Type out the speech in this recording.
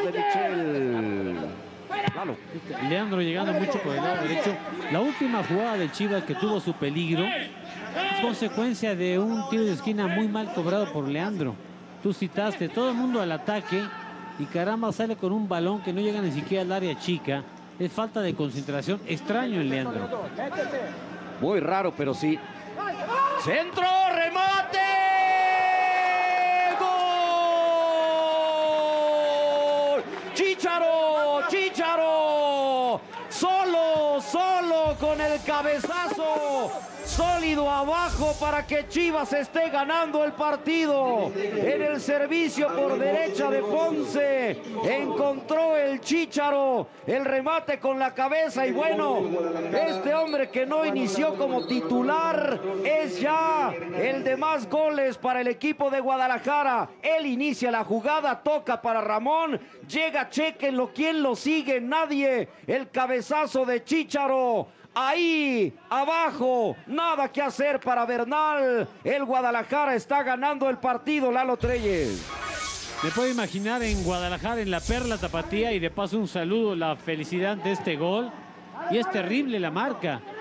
de Michel. Lalo. Leandro llegando mucho por el lado derecho. La última jugada de Chivas que tuvo su peligro es consecuencia de un tiro de esquina muy mal cobrado por Leandro. Tú citaste, todo el mundo al ataque y caramba sale con un balón que no llega ni siquiera al área chica. Es falta de concentración, extraño en Leandro. Muy raro, pero sí. ¡Centro! ¡Remate! ¡Gol! ¡Chícharo! ¡Chícharo! Solo con el cabezazo. Sólido abajo para que Chivas esté ganando el partido. En el servicio por derecha de Ponce encontró el Chícharo el remate con la cabeza y bueno, este hombre que no inició como titular es ya el de más goles para el equipo de Guadalajara. Él inicia la jugada, toca para Ramón, llega, chequenlo, ¿quién lo sigue? Nadie. El cabezazo de Chícharo. Ahí, abajo, nada que hacer para Bernal. El Guadalajara está ganando el partido, Lalo Treyes. Me puedo imaginar en Guadalajara, en la Perla Tapatía, y de paso un saludo, la felicidad de este gol. Y es terrible la marca.